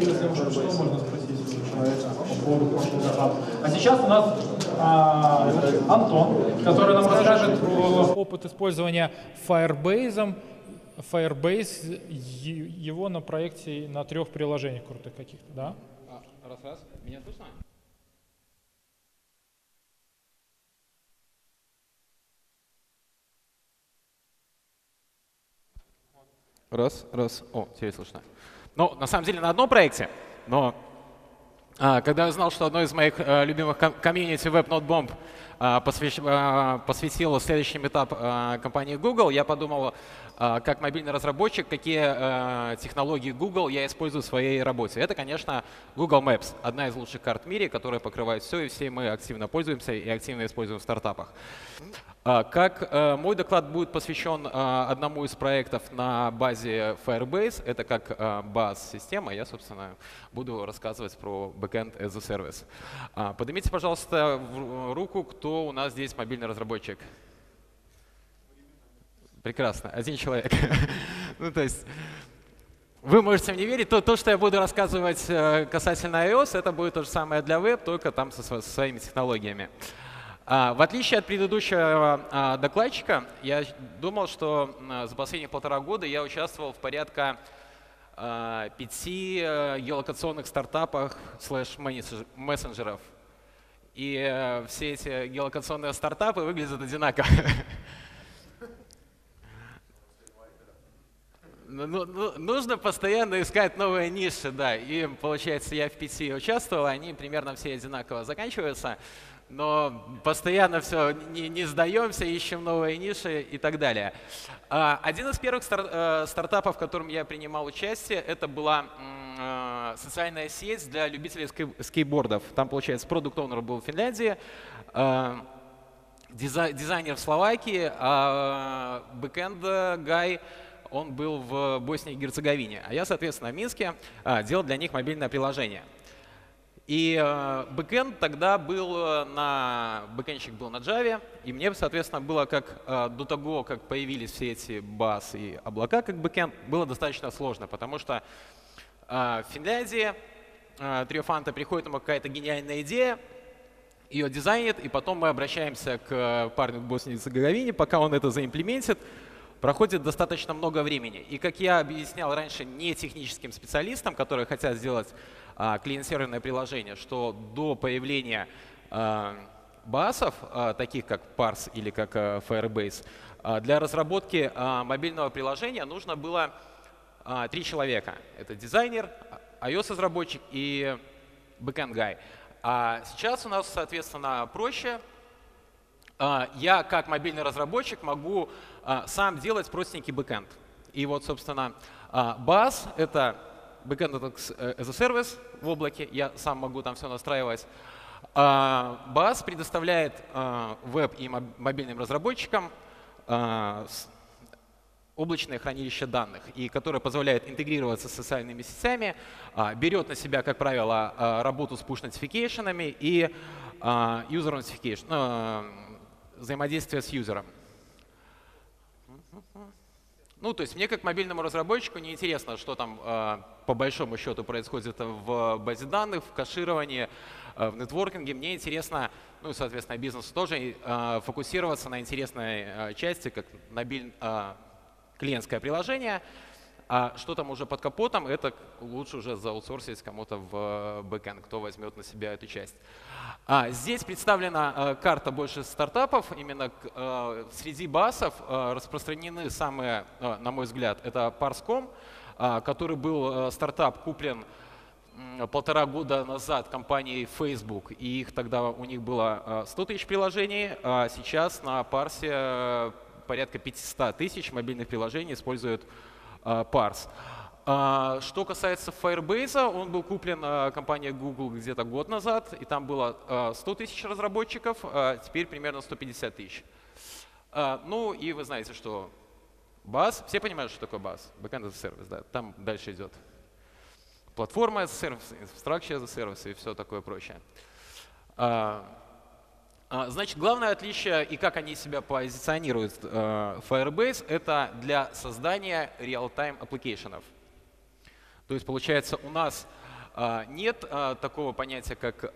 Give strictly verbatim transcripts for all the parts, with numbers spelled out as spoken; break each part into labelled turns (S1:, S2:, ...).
S1: если что, что можно спросить у человека по поводу прошлого доклада. А сейчас у нас а, Антон, который нам расскажет про опыт использования Firebase. Firebase, его на проекте на трех приложениях крутых каких-то, да?
S2: Раз-раз. Меня слышно? Раз, раз. О, теперь слышно. Ну, на самом деле, на одном проекте, но а, когда я узнал, что одно из моих а, любимых ком комьюнити WebNodeBomb а, посвящ, а, посвятило следующий этап а, компании Google, я подумал, а, как мобильный разработчик, какие а, технологии Google я использую в своей работе. Это, конечно, Google Maps, одна из лучших карт в мире, которая покрывает все, и все мы активно пользуемся и активно используем в стартапах. Как мой доклад будет посвящен одному из проектов на базе Firebase, это как баз-система, я, собственно, буду рассказывать про Backend as a Service. Поднимите, пожалуйста, руку, кто у нас здесь мобильный разработчик. Прекрасно, один человек. Ну, то есть вы можете мне верить, то, то, что я буду рассказывать касательно iOS, это будет то же самое для веб, только там со, со своими технологиями. В отличие от предыдущего докладчика, я думал, что за последние полтора года я участвовал в порядка пяти геолокационных стартапах слэш-мессенджеров. И все эти геолокационные стартапы выглядят одинаково. Нужно постоянно искать новые ниши, да. И получается, я в пяти участвовал, они примерно все одинаково заканчиваются. Но постоянно все, не, не сдаемся, ищем новые ниши и так далее. Один из первых стар, стартапов, в котором я принимал участие, это была социальная сеть для любителей скейтбордов. Там, получается, продукт-оунер был в Финляндии, дизайнер в Словакии, а бэкэнд-гай, он был в Боснии и Герцеговине. А я, соответственно, в Минске делал для них мобильное приложение. И э, бэкэнд тогда был на, бэкэндщик был на Java, и мне, соответственно, было как э, до того, как появились все эти баз и облака, как бэкэнд, было достаточно сложно, потому что э, в Финляндии э, Триофанта приходит ему какая-то гениальная идея, ее дизайнит, и потом мы обращаемся к парню в Боснии и Герцеговине, пока он это заимплементит, проходит достаточно много времени. И, как я объяснял раньше не техническим специалистам, которые хотят сделать а, клиент-серверное приложение, что до появления а, басов, а, таких как Parse или как а, Firebase, а, для разработки а, мобильного приложения нужно было а, три человека. Это дизайнер, iOS-разработчик и backend-guy. А сейчас у нас, соответственно, проще. Я, как мобильный разработчик, могу а, сам делать простенький бэкэнд. И вот, собственно, а, баз — это Backend as a Service в облаке. Я сам могу там все настраивать. А, баз предоставляет а, веб и мобильным разработчикам а, облачное хранилище данных, и которое позволяет интегрироваться с социальными сетями, а, берет на себя, как правило, а, работу с push-нотификейшенами и а, user notification, а, взаимодействие с юзером. Ну, то есть мне, как мобильному разработчику, не интересно, что там э, по большому счету происходит в базе данных, в кэшировании, э, в нетворкинге. Мне интересно, ну и, соответственно, бизнесу тоже, э, фокусироваться на интересной э, части, как мобиль, э, клиентское приложение. А что там уже под капотом, это лучше уже заутсорсить кому-то в бэкэнд, кто возьмет на себя эту часть. А, здесь представлена а, карта больше стартапов. Именно а, среди басов а, распространены самые, а, на мой взгляд, это Parse точка ком, а, который был а, стартап куплен а, полтора года назад компанией Facebook. И их тогда у них было а, сто тысяч приложений, а сейчас на Parse а, порядка пятьсот тысяч мобильных приложений используют Parse. Что касается Firebase, он был куплен компанией Google где-то год назад, и там было сто тысяч разработчиков, а теперь примерно сто пятьдесят тысяч. Ну и вы знаете, что баз, все понимают, что такое баз, Backend as a Service, да, там дальше идет платформа as a Service, Infrastructure as a Service и все такое прочее. Значит, главное отличие и как они себя позиционируют э, Firebase, это для создания real-time applications. То есть, получается, у нас Нет такого понятия, как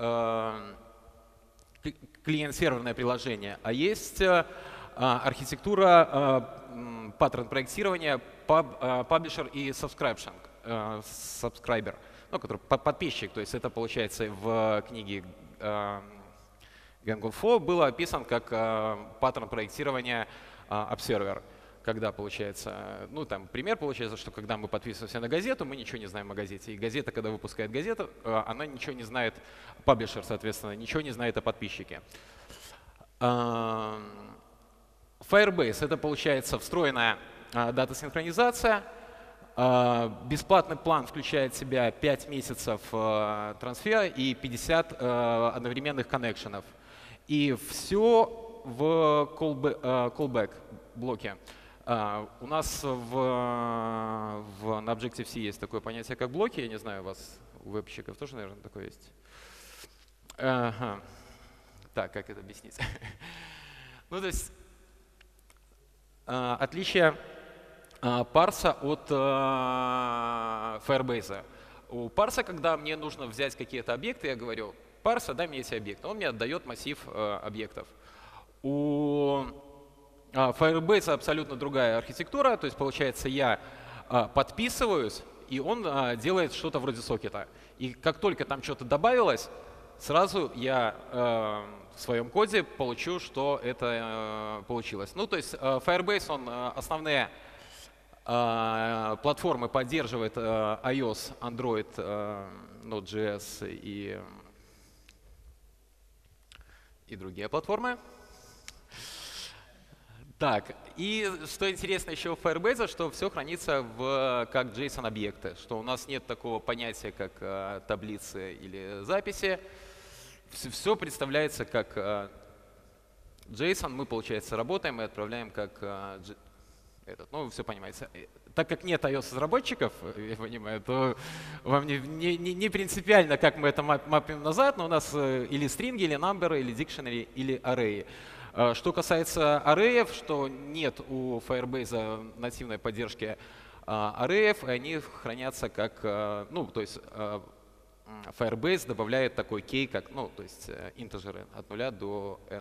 S2: клиент-серверное приложение, а есть архитектура паттерн проектирования publisher и subscription, subscriber, ну, который подписчик. То есть это получается в книге Гангунфо было описан как паттерн проектирования observer. Когда получается, ну там пример получается, что когда мы подписываемся на газету, мы ничего не знаем о газете. И газета, когда выпускает газету, она ничего не знает, паблишер, соответственно, ничего не знает о подписчике. Firebase — это получается встроенная дата-синхронизация. Бесплатный план включает в себя пять месяцев трансфера и пятьдесят одновременных коннекшенов. И все в callback блоке. Uh, у нас в, в, на Objective-C есть такое понятие, как блоки. Я не знаю, у вас, у вебщиков тоже, наверное, такое есть. Uh-huh. Так, как это объяснить? Ну, то есть uh, отличие uh, парса от uh, Firebase. У парса, когда мне нужно взять какие-то объекты, я говорю, парса, дай мне эти объекты. Он мне отдает массив uh, объектов. У Firebase абсолютно другая архитектура, то есть получается я а, подписываюсь, и он а, делает что-то вроде сокета. И как только там что-то добавилось, сразу я а, в своем коде получу, что это а, получилось. Ну то есть а, Firebase, он а, основные а, платформы поддерживает а, iOS, Android, а, Node.js и, и другие платформы. Так, и что интересно еще в Firebase, что все хранится в, как JSON-объекты, что у нас нет такого понятия, как а, таблицы или записи. Все, все представляется как а, JSON, мы, получается, работаем и отправляем как а, этот, ну, вы все понимаете. Так как нет iOS-разработчиков, я понимаю, то вам не, не, не принципиально, как мы это мапим назад, но у нас или стринги, или number, или dictionary, или array. Что касается арреев, что нет у Firebase нативной поддержки арреев, и они хранятся как, ну, то есть Firebase добавляет такой кей, как, ну, то есть интеджеры от нуля до n.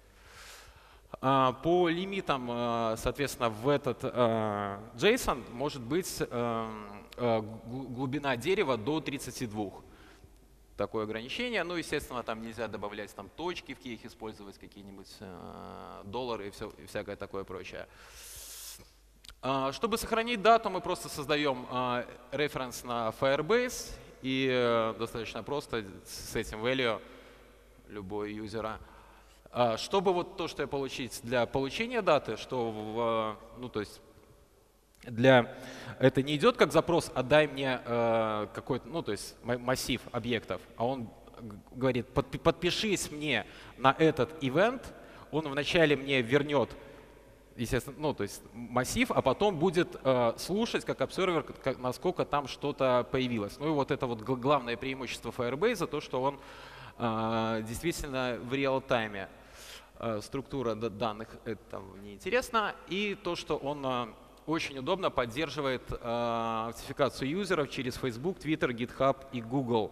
S2: По лимитам, соответственно, в этот JSON может быть глубина дерева до тридцати двух. Такое ограничение. Ну, естественно, там нельзя добавлять там точки в кейх, использовать какие-нибудь э, доллары и, все, и всякое такое прочее. Э, чтобы сохранить дату, мы просто создаем э, референс на Firebase, и э, достаточно просто с этим value любой юзера. Э, чтобы вот то, что я получить для получения даты, что в, ну, то есть для это не идет как запрос, а дай мне э, какой-то, ну то есть массив объектов, а он говорит, под, подпишись мне на этот ивент, он вначале мне вернет, естественно, ну то есть массив, а потом будет э, слушать как обсервер, как, насколько там что-то появилось. Ну и вот это вот главное преимущество Firebase, то, что он э, действительно в реал-тайме. Э, структура данных это неинтересно, и то, что он э, очень удобно поддерживает э, аутентификацию юзеров через Facebook, Twitter, GitHub и Google.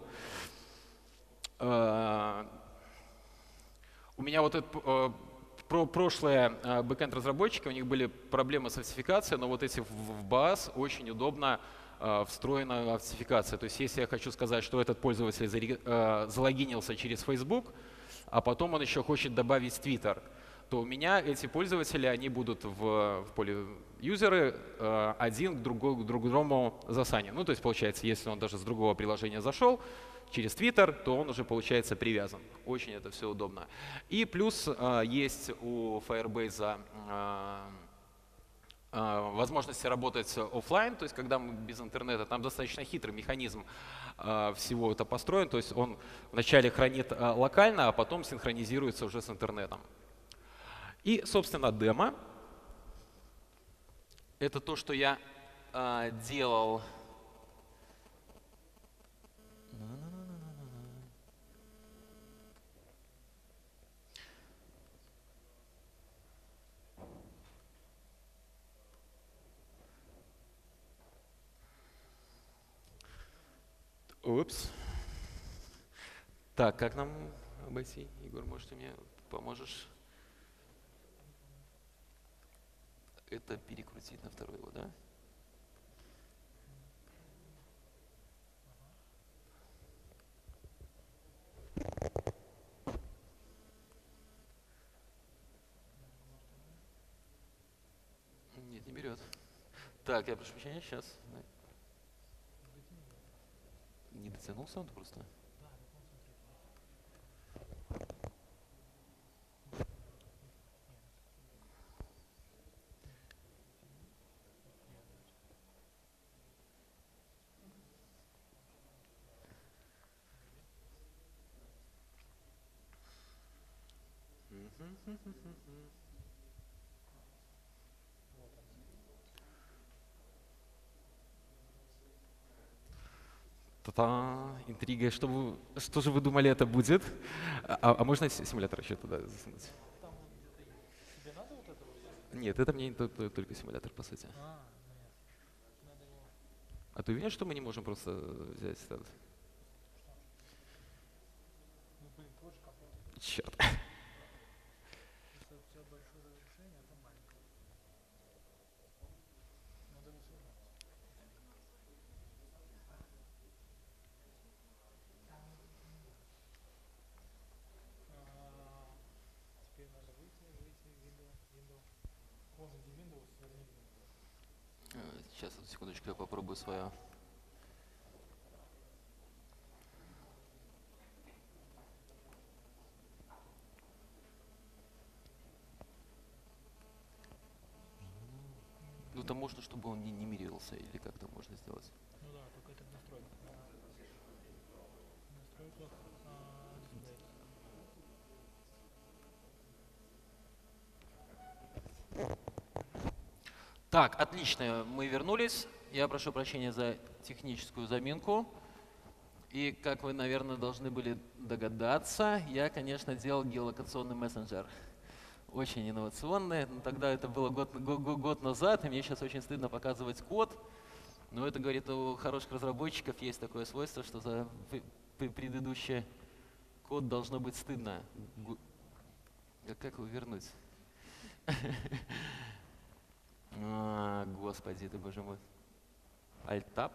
S2: Э, у меня вот это, э, про прошлые э, бэкэнд-разработчики, у них были проблемы с аутентификацией, но вот эти в, в баз очень удобно э, встроена аутентификация. То есть если я хочу сказать, что этот пользователь зареги, э, залогинился через Facebook, а потом он еще хочет добавить Twitter, то у меня эти пользователи, они будут в, в поле юзеры э, один к, другой, к другому засанен. Ну, то есть, получается, если он даже с другого приложения зашел через Twitter, то он уже, получается, привязан. Очень это все удобно. И плюс э, есть у Firebase э, э, возможности работать офлайн, то есть, когда мы без интернета, там достаточно хитрый механизм э, всего это построен. То есть, он вначале хранит э, локально, а потом синхронизируется уже с интернетом. И, собственно, демо. Это то, что я э, делал. Упс. Так, как нам обойти? Егор, может, ты мне поможешь это перекрутить на второй его, да? Нет, не берет. Так, я прошу прощения, сейчас. Не дотянулся он просто? Та-та, интрига. Что, вы, что же вы думали, это будет? А, а можно симулятор еще туда засунуть? Нет, это мне только симулятор, по сути. А ты уверен, что мы не можем просто взять этот? Черт. Сейчас, секундочку, я попробую свое. Ну, там можно, чтобы он не, не мирился, или как там можно сделать?
S1: Ну да, только это в настройках. В настройках дисплей.
S2: Так, отлично, мы вернулись. Я прошу прощения за техническую заминку. И, как вы, наверное, должны были догадаться, я, конечно, делал геолокационный мессенджер. Очень инновационный. Но тогда это было год, год, год назад, и мне сейчас очень стыдно показывать код. Но это, говорит, у хороших разработчиков есть такое свойство, что за предыдущий код должно быть стыдно. А как его вернуть? А, господи ты, боже мой. Alt-Tab?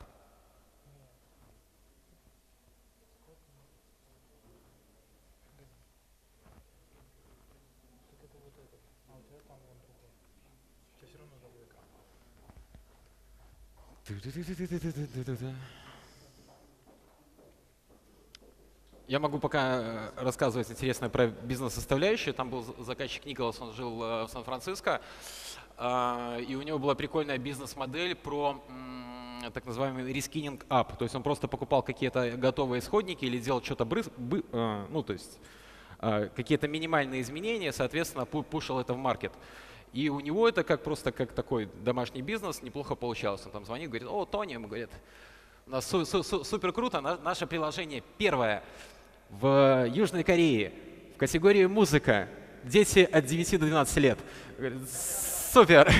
S2: Я могу пока рассказывать интересное про бизнес-составляющую. Там был заказчик Николас, он жил в Сан-Франциско, и у него была прикольная бизнес-модель про так называемый рескининг ап. То есть он просто покупал какие-то готовые исходники или делал что-то, ну то есть какие-то минимальные изменения, соответственно, пушил это в маркет. И у него это как просто как такой домашний бизнес неплохо получалось. Он там звонит, говорит: о, Тони, ему говорит, у нас су су супер круто, наше приложение первое в Южной Корее в категории музыка, дети от девяти до двенадцати лет. Говорит, супер!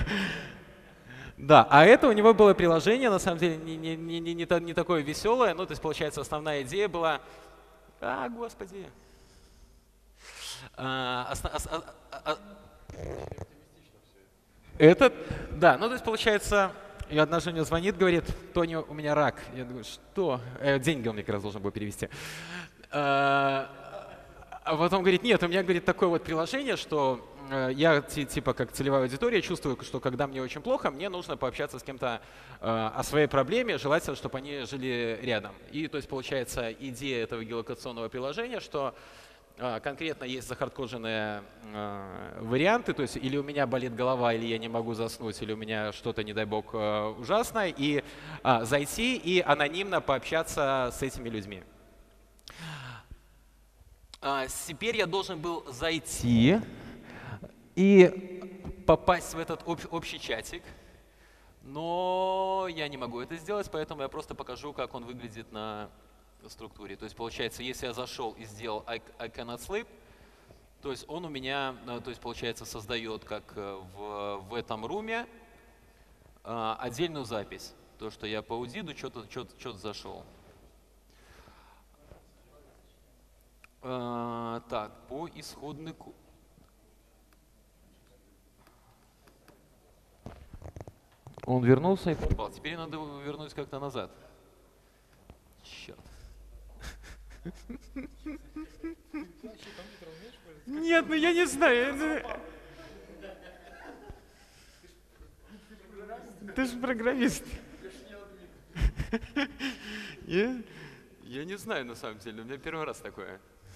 S2: Да, а это у него было приложение, на самом деле, не, не, не, не, не такое веселое. Ну, то есть, получается, основная идея была… А, господи! А, осна, ос, а, а, Этот, да, ну то есть получается, и одна Женя звонит, говорит: Тони, у меня рак. Я думаю, что? Э, деньги он мне как раз должен был перевести. А, а потом говорит: нет, у меня, говорит, такое вот приложение, что я типа как целевая аудитория чувствую, что когда мне очень плохо, мне нужно пообщаться с кем-то э, о своей проблеме, желательно, чтобы они жили рядом. И то есть получается идея этого геолокационного приложения, что конкретно есть захардкодженные э, варианты, то есть или у меня болит голова, или я не могу заснуть, или у меня что-то, не дай бог, э, ужасное, и э, зайти и анонимно пообщаться с этими людьми. А теперь я должен был зайти и попасть в этот об общий чатик, но я не могу это сделать, поэтому я просто покажу, как он выглядит на структуре. То есть получается, если я зашел и сделал I, I cannot sleep, то есть он у меня, то есть получается, создает как в, в этом руме отдельную запись. То, что я по аудиду что-то что-то что-то зашел. А, так, по исходной... Он вернулся и пропал. Теперь надо его вернуть как-то назад. Черт. Нет, ну я не знаю. Ты же программист. Я, я не знаю на самом деле. У меня первый раз такое.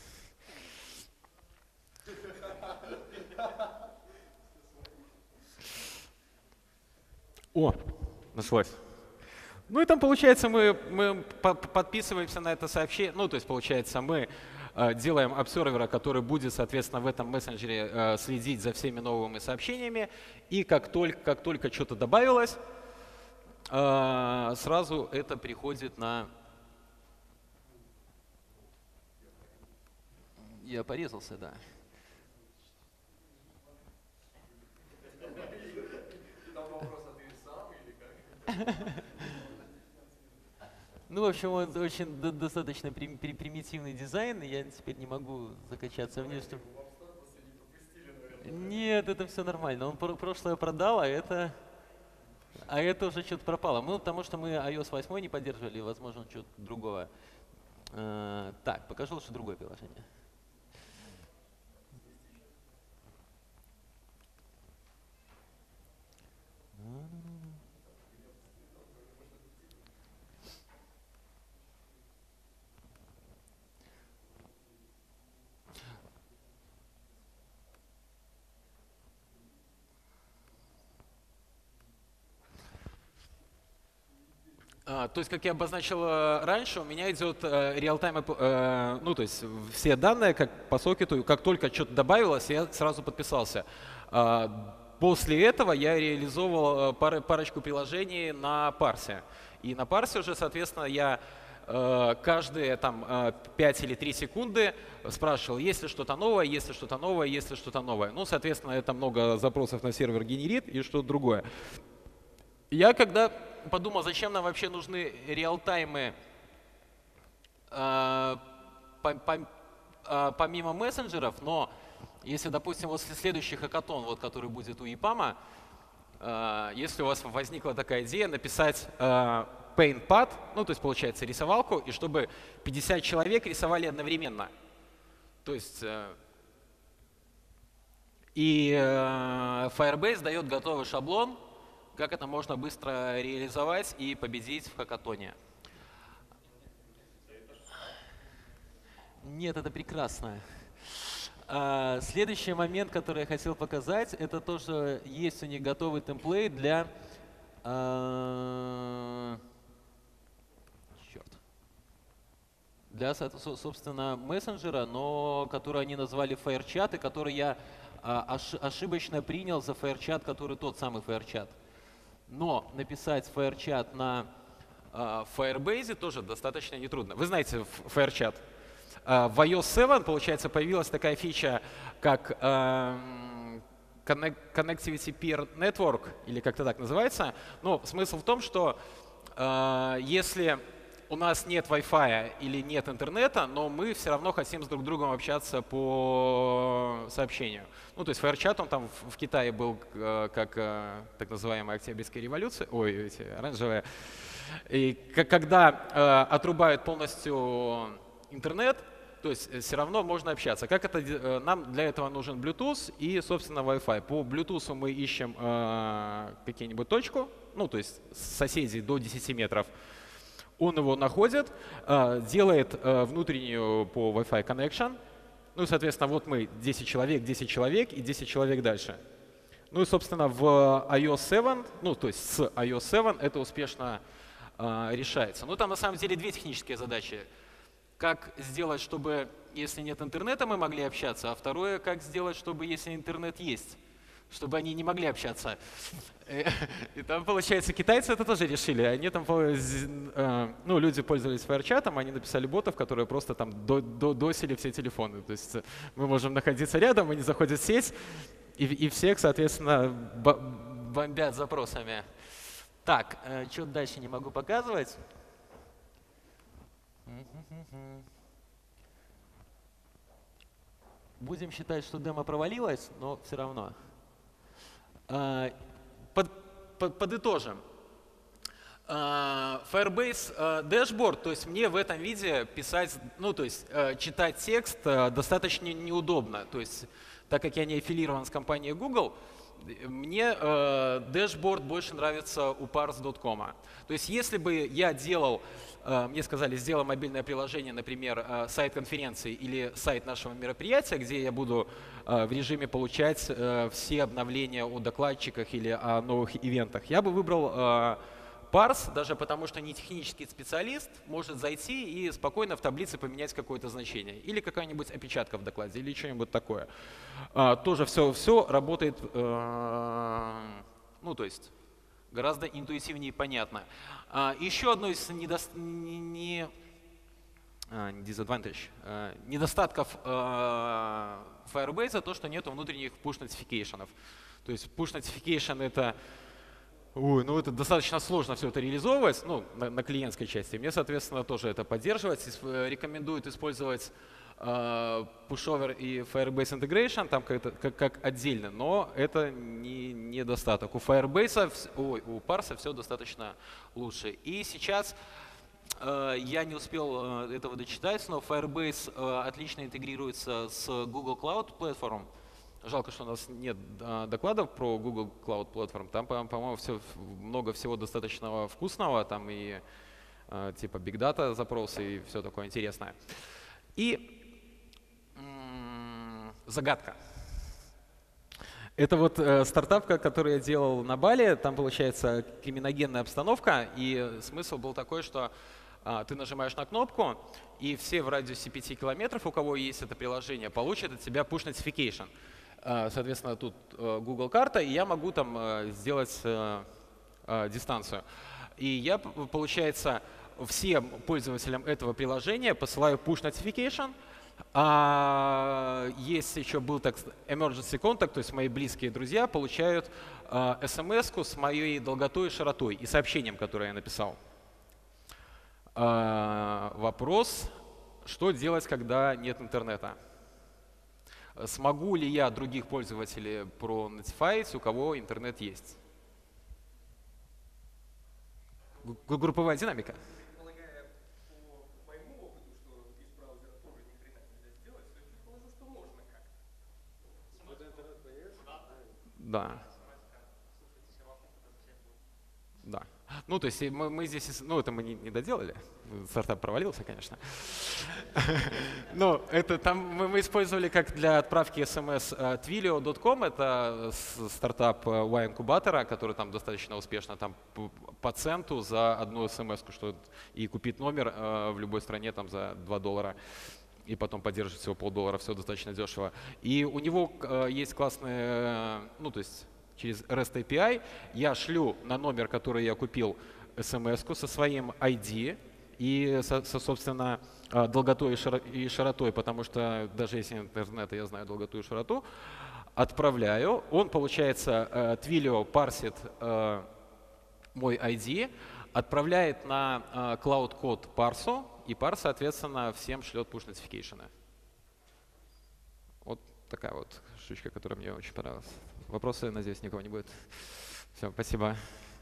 S2: О, нашлось. Ну и там, получается, мы, мы подписываемся на это сообщение. Ну, то есть, получается, мы э, делаем обсервера, который будет, соответственно, в этом мессенджере э, следить за всеми новыми сообщениями. И как только, как только что-то добавилось, э, сразу это приходит на... Я порезался, да. Ну, в общем, он очень достаточно примитивный дизайн, и я теперь не могу закачаться вниз. Нет, это все нормально. Он прошлое продал, а это, а это уже что-то пропало. Ну, потому что мы ай о эс восемь не поддерживали, возможно, что-то другого. Так, покажу лучше другое приложение. А, то есть, как я обозначил раньше, у меня идет реал-тайм, э, ну, то есть все данные как по сокету, как только что-то добавилось, я сразу подписался. А, после этого я реализовывал пар, парочку приложений на парсе. И на парсе уже, соответственно, я э, каждые там, пять или три секунды спрашивал, есть ли что-то новое, есть ли что-то новое, есть ли что-то новое. Ну, соответственно, это много запросов на сервер генерит и что-то другое. Я когда подумал, зачем нам вообще нужны реалтаймы э, по, по, э, помимо мессенджеров, но если, допустим, после следующий хакатон, вот, который будет у ИПАМа, э, если у вас возникла такая идея написать э, PaintPad, ну то есть получается рисовалку, и чтобы пятьдесят человек рисовали одновременно. То есть э, и э, Firebase дает готовый шаблон, как это можно быстро реализовать и победить в хакатоне. Нет, это прекрасно. А, следующий момент, который я хотел показать, это то, что есть у них готовый темплейт для... А, черт. Для, собственно, мессенджера, но который они назвали FireChat, и который я а, ошибочно принял за FireChat, который тот самый FireChat. Но написать FireChat на э, Firebase тоже достаточно нетрудно. Вы знаете FireChat. Э, в ай о эс семь, получается, появилась такая фича, как э, Connectivity Peer Network, или как-то так называется. Но смысл в том, что э, если у нас нет Wi-Fi или нет интернета, но мы все равно хотим с друг другом общаться по сообщению. Ну, то есть FireChat, он там в, в Китае был э, как э, так называемая Октябрьская революция, ой, эти оранжевые. И как, когда э, отрубают полностью интернет, то есть все равно можно общаться. Как это, э, нам для этого нужен Bluetooth и, собственно, Wi-Fi. По Bluetooth мы ищем э, какую-нибудь точку, ну, то есть соседей до десяти метров. Он его находит, делает внутреннюю по Wi-Fi connection. Ну и, соответственно, вот мы десять человек, десять человек и десять человек дальше. Ну и, собственно, в ай о эс семь, ну то есть с ай о эс семь это успешно решается. Ну там на самом деле две технические задачи. Как сделать, чтобы, если нет интернета, мы могли общаться, а второе, как сделать, чтобы, если интернет есть, чтобы они не могли общаться. И там, получается, китайцы это тоже решили. Они там, ну, люди пользовались FireChat, они написали ботов, которые просто там досили все телефоны. То есть мы можем находиться рядом, они заходят в сеть, и, и всех, соответственно, бомбят запросами. Так, что дальше не могу показывать. Будем считать, что демо провалилось, но все равно. Под, под, подытожим. Firebase Dashboard, то есть мне в этом виде писать, ну то есть читать текст достаточно неудобно. То есть так как я не аффилирован с компанией Google, мне э, Dashboard больше нравится у парс точка ком. То есть если бы я делал, э, мне сказали, сделай мобильное приложение, например, э, сайт конференции или сайт нашего мероприятия, где я буду э, в режиме получать э, все обновления о докладчиках или о новых ивентах, я бы выбрал э, парс, даже потому что не технический специалист может зайти и спокойно в таблице поменять какое-то значение. Или какая-нибудь опечатка в докладе, или что-нибудь такое. А, тоже все, все работает, э, ну то есть гораздо интуитивнее и понятно. А, еще одно из недо, не, не, disadvantage, э, недостатков э, Firebase то, что нет внутренних push-нотификейшенов. То есть push-notification — это Ой, ну это достаточно сложно все это реализовывать, ну, на, на клиентской части. Мне, соответственно, тоже это поддерживать. Рекомендуют использовать э, Pushover и Firebase Integration там как, как, как отдельно, но это не недостаток. У Firebase, ой, у парса все достаточно лучше. И сейчас э, я не успел э, этого дочитать, но Firebase э, отлично интегрируется с Google Cloud Platform. Жалко, что у нас нет а, докладов про Google Cloud Platform. Там, по-моему, все, много всего достаточно вкусного, там и а, типа Big Data запросы и все такое интересное. И м-м, загадка. Это вот э, стартап, который я делал на Бали. Там получается криминогенная обстановка, и смысл был такой, что а, ты нажимаешь на кнопку, и все в радиусе пяти километров, у кого есть это приложение, получат от тебя push notification. Соответственно, тут Google карта, и я могу там сделать дистанцию. И я, получается, всем пользователям этого приложения посылаю push notification. А есть еще был так emergency contact, то есть мои близкие друзья получают смс-ку с моей долготой и широтой и сообщением, которое я написал. Вопрос, что делать, когда нет интернета? Смогу ли я других пользователей пронотифаить, у кого интернет есть? Групповая динамика.
S3: Предполагая по моему опыту, что из браузера тоже ни хрена нельзя сделать, то я предположу, что можно как-то. Вот интернет появится?
S2: Да. Да. Ну, то есть мы, мы здесь, ну, это мы не, не доделали, стартап провалился, конечно. Но это там мы, мы использовали как для отправки смс twilio точка ком, это стартап Y-инкубатора, который там достаточно успешно там по центу за одну смс-ку, что и купить номер в любой стране там за два доллара. И потом поддерживать всего полдоллара, все достаточно дешево. И у него есть классные, ну, то есть через REST эй пи ай я шлю на номер, который я купил, смс-ку со своим ай ди и, со, со, собственно, долготой и широтой, потому что даже если нет интернета, я знаю долготу и широту, отправляю. Он, получается, Twilio парсит мой ай ди, отправляет на Cloud Code парсу, и парс, соответственно, всем шлет push-нотификейшены. Вот такая вот штучка, которая мне очень понравилась. Вопросы, надеюсь, никого не будет. Все, спасибо.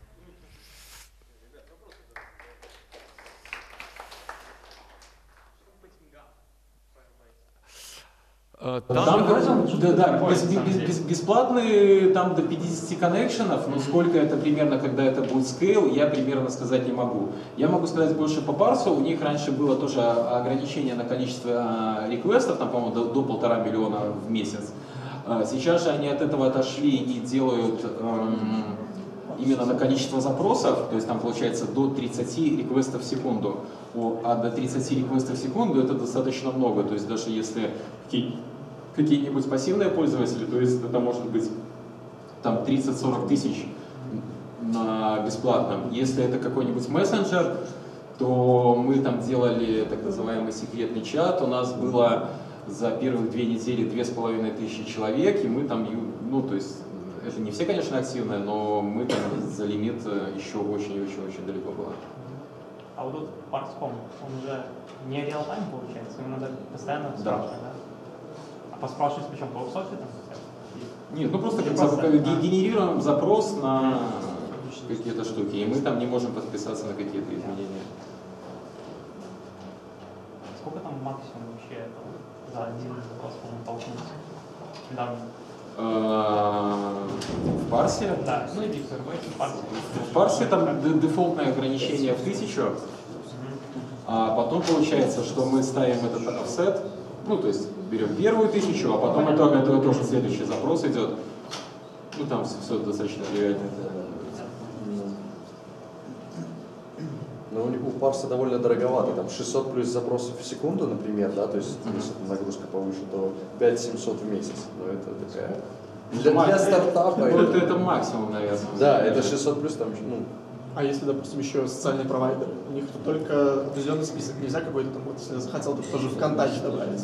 S4: Там, там да, да, без, без, без, бесплатные там до пятидесяти коннекшенов, но сколько это примерно, когда это будет скейл, я примерно сказать не могу. Я могу сказать больше по парсу, у них раньше было тоже ограничение на количество реквестов, там, по-моему, до, до полтора миллиона в месяц. Сейчас же они от этого отошли и делают эм, именно на количество запросов, то есть там получается до тридцати реквестов в секунду. О, а до тридцати реквестов в секунду это достаточно много, то есть даже если какие, какие-нибудь пассивные пользователи, то есть это может быть там тридцать-сорок тысяч на бесплатном. Если это какой-нибудь мессенджер, то мы там делали так называемый секретный чат, у нас было за первых две недели две с половиной тысячи человек, и мы там, ну, то есть, это не все, конечно, активные, но мы там за лимит еще очень-очень-очень далеко было.
S5: А вот тут парс точка ком, он уже не реал-тайм получается, ему надо постоянно спрашивать, да? А поспрашивать, причем по высоте там?
S4: Нет, ну просто, как
S5: Просто,
S4: зап-
S5: а.
S4: генерируем запрос на какие-то штуки, и мы там не можем подписаться на какие-то изменения.
S5: Сколько там максимум вообще за один запрос можно толкнуть? Недавно.
S4: А, В парсе?
S5: Да, ну и в Firebase, в парсе.
S4: В парсе там д- дефолтное ограничение в тысячу, а потом получается, что мы ставим этот офсет, ну то есть берем первую тысячу, а потом это, это тоже следующий запрос идет. Ну там все, все достаточно тривиально.
S6: Но у, них- у парса довольно дороговато, там шестьсот плюс запросов в секунду, например, да, то есть если нагрузка повыше, то пять семьсот в месяц. Но это такая... Для, для стартапа
S4: Ну,
S6: это...
S4: это, это максимум, наверное.
S6: Да, это шестьсот плюс, там, ну,
S7: А если, допустим, еще социальные провайдеры, у них только определенный список, нельзя какой-то там, вот, если я захотел, то тоже ВКонтакте добавить.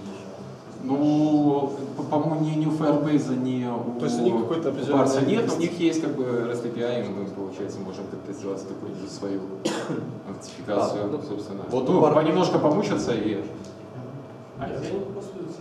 S4: Ну, по- по-моему, ни, ни у Firebase, ни у,
S7: То есть у них какой-то определенный
S4: Парса нет, но у
S7: есть.
S4: них есть как бы REST эй пи ай, и мы, получается, можем как-то сделать какую-нибудь свою аутентификацию,
S6: А, ну,
S4: собственно.
S6: вот
S4: ну,
S6: у Пар-
S4: понемножко помучиться и...
S3: А где они пользуются?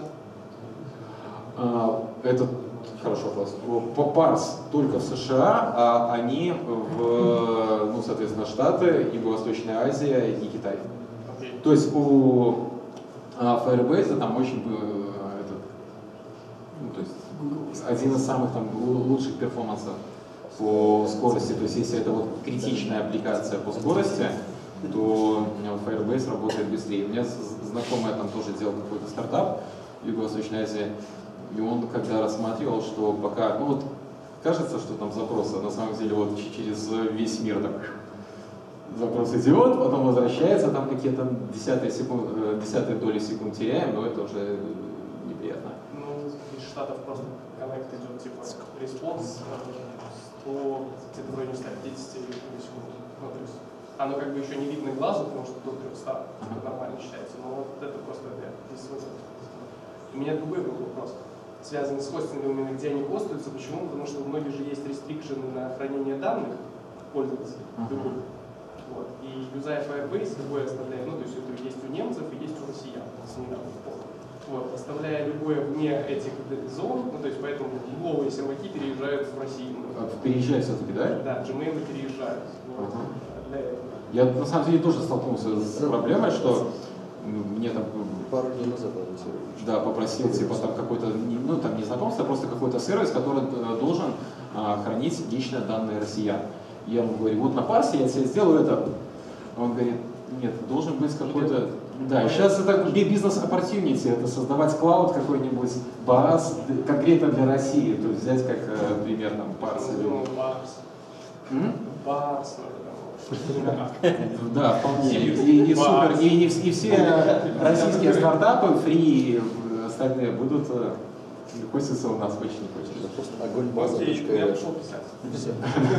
S4: А, это хороший вопрос. По Парс только в США, а они в, ну, соответственно, Штаты, Юго-Восточная Азия и Китай.
S3: Окей.
S4: То есть у а, Firebase там очень был этот, ну, то есть один из самых там лу- лучших перформансов по скорости. То есть если это вот критичная аппликация по скорости, то Firebase работает быстрее. У меня з- знакомый там тоже делал какой-то стартап в Юго-Восточной Азии, и он когда рассматривал, что пока, ну вот кажется, что там запросы, на самом деле вот ч- через весь мир так запрос идет, потом возвращается, там какие-то десятые, секунд, э, десятые доли секунд теряем, но это уже неприятно.
S3: Ну, из Штатов просто коннект идет, типа, респонс, сто, где-то в районе ста пятидесяти секунд. Ну, то есть оно как бы еще не видно глазу, потому что до трехсот это нормально считается, но вот это просто я здесь вот. У меня другой был вопрос, связанный с хостингами, где они хостятся. Почему? Потому что у многих же есть рестрикшены на хранение данных пользователей. любых. Вот. И юзая Firebase, любое оставляя, ну, то есть это есть у немцев и есть у россиян, с недавних пор. Вот. Оставляя любое вне этих зон, ну, то есть поэтому новые серваки переезжают в Россию.
S4: А переезжают все-таки, да?
S3: Да, Gmail переезжают. Вот.
S4: Ага.
S3: Для этого.
S4: Я на самом деле тоже столкнулся с проблемой, что мне там
S6: пару дней назад анонсировали.
S4: да, попросил типа там какой-то, не- ну там не знакомство, а просто какой-то сервис, который э, должен а, хранить личные данные россиян. Я ему говорю, вот на парсе я тебе сделаю это. Он говорит, нет, должен быть какой-то... Да, и сейчас это бизнес-оппортюнити, это создавать клауд какой-нибудь, баз конкретно для России, то есть взять как э, пример там парс или...
S3: Ну, Барс.
S4: М?
S3: Барс.
S4: Да, вполне. И, и- и супер. И, и- и все российские стартапы, фри и остальные будут э, хоститься у нас очень не хочется.
S6: Просто огонь база.
S3: Окей,
S6: точка
S3: я
S6: ру.
S3: пошел писать.
S6: Всё.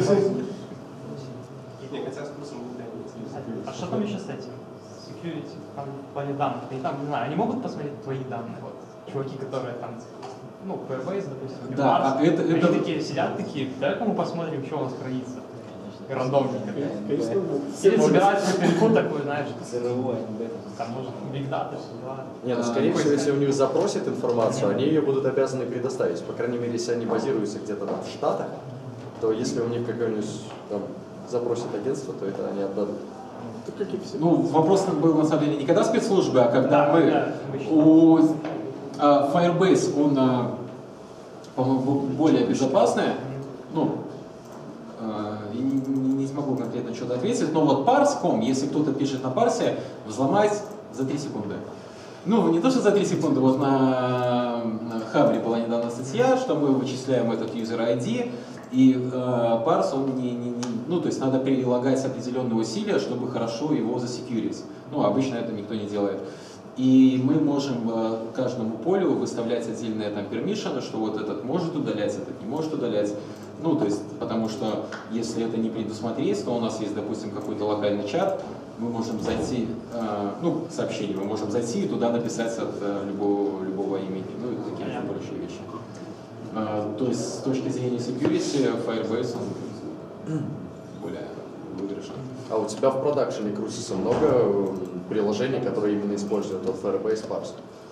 S3: Не, хотя с курсом никогда не интересно.
S5: А что там еще с этим? Security, там, в плане данных. Они там, не знаю, они могут посмотреть твои данные? Вот, чуваки, которые там, ну, Firebase, допустим, или
S4: Да,
S5: Mars,
S4: а это-
S5: они
S4: это-
S5: такие сидят такие, давай-ка мы посмотрим, что у вас хранится. Рандомненько.
S7: Конечно,
S5: Или собирают свой телефон такой, знаешь, там, может, big data, все дела.
S6: Нет, ну,
S4: А,
S6: скорее
S5: какой
S6: всего, если
S5: сайт?
S6: у них запросят информацию, они ее будут обязаны предоставить. По крайней мере, если они базируются где-то там в Штатах, то если у них какое-нибудь там запросит агентство, то это они отдадут.
S7: Это как и все.
S4: Ну, вопрос был на самом деле не когда спецслужбы, а когда
S5: Да,
S4: мы
S5: да, обычно.
S4: у а, Firebase, он, а, по-моему, более безопасный, ну, а, и не, не- не смогу конкретно что-то ответить, но вот парс точка ком, если кто-то пишет на парсе, взломать за три секунды. Ну, не то, что за три секунды, вот на, на Хабре была недавно статья, что мы вычисляем этот user ай ди, и э, парс, он не, не- не- ну, то есть надо прилагать определенные усилия, чтобы хорошо его засекьюрить. Ну, обычно это никто не делает. И мы можем э, каждому полю выставлять отдельные там пермишины, что вот этот может удалять, этот не может удалять. Ну, то есть, потому что если это не предусмотреть, то у нас есть, допустим, какой-то локальный чат, мы можем зайти, э, ну, сообщение, мы можем зайти и туда написать от э, любого, любого имени, ну, и такие же прочие вещи. Э, то есть, с точки зрения security, Firebase, он более выигрышен.
S6: А у тебя в продакшене крутится много м, приложений, которые именно используют от Firebase Parse?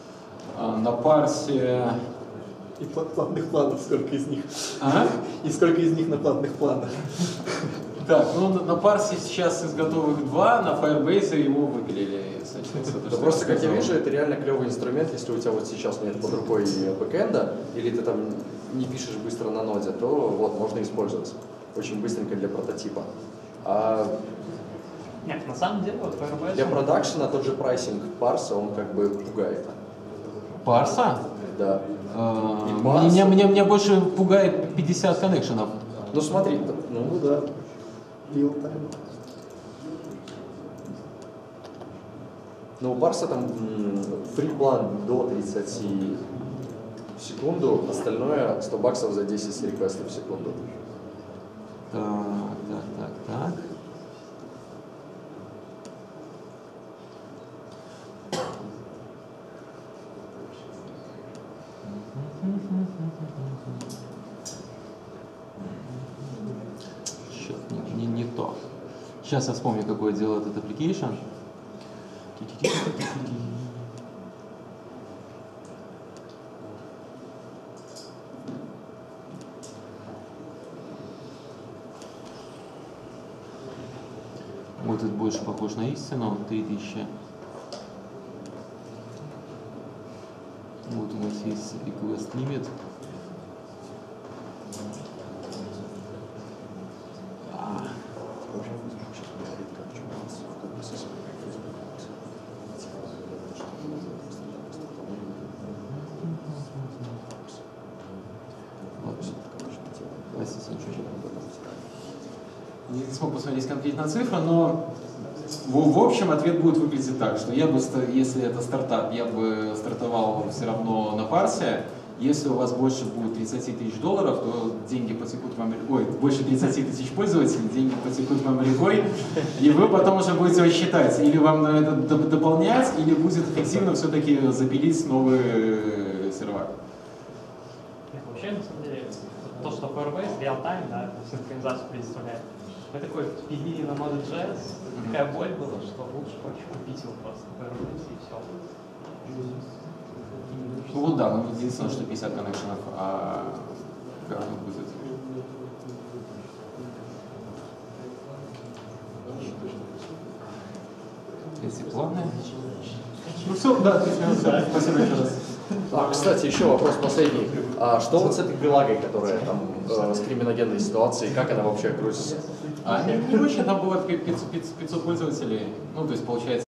S4: А, на парсе...
S7: И пла- платных планов, сколько из них?
S4: А?
S7: И сколько из них на платных планах?
S4: Так, ну на, на парсе сейчас из готовых два, на Firebase его выпилили. Соответственно,
S6: Да просто, как я вижу, это реально клевый инструмент, если у тебя вот сейчас нет под рукой бэкэнда, или ты там не пишешь быстро на ноде, то вот можно использовать. Очень быстренько для прототипа. А
S5: Нет, на самом деле, вот Firebase...
S6: для продакшена тот же прайсинг парса, он как бы пугает.
S4: Парса?
S6: Да.
S4: А,
S6: И парса.
S4: меня, меня, меня больше пугает пятьдесят коннекшенов.
S6: Ну смотри, ну
S7: Ну да. Real time.
S6: Ну, у парса там фри-план до тридцати в секунду, остальное сто баксов за десять реквестов в секунду.
S4: Так, так, так, так. Черт, не, не, не то. Сейчас я вспомню, какой я делал этот application. Вот это больше похож на истину, три тысячи. Вот у нас есть request limit. А. Не смог посмотреть конкретно цифры, но в, в общем ответ будет выглядеть так, что я бы, если это стартап, я бы стартовал все равно на парсе. Если у вас больше будет тридцать тысяч долларов, то деньги потекут вам рекой. Ой, больше тридцать тысяч пользователей, деньги потекут вам рекой, и вы потом уже будете его считать. Или вам надо это дополнять, или будет эффективно все-таки запилить новый сервак.
S5: Нет, вообще, на самом деле, то, что Firebase real-time, да, синхронизацию предоставляет, мы такой пилили на Node.js, такая боль была, что лучше проще купить его просто Firebase и все.
S4: Ну вот да, ну единственное, что пятьдесят коннекшенов, а как он будет? Эти планы.
S7: Ну все, да, отлично. Спасибо еще раз.
S6: А, кстати, еще вопрос последний. А что вот с этой прилагой, которая там э, с криминогенной ситуацией, как она вообще грузится?
S4: А не, не очень, там было пятьсот пятьсот пятьсот пользователей, ну то есть получается